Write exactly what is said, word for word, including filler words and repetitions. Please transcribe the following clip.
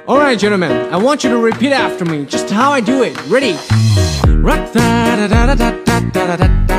Alright, gentlemen, I want you to repeat after me, just how I do it. Ready? Rock da da da da da da da da.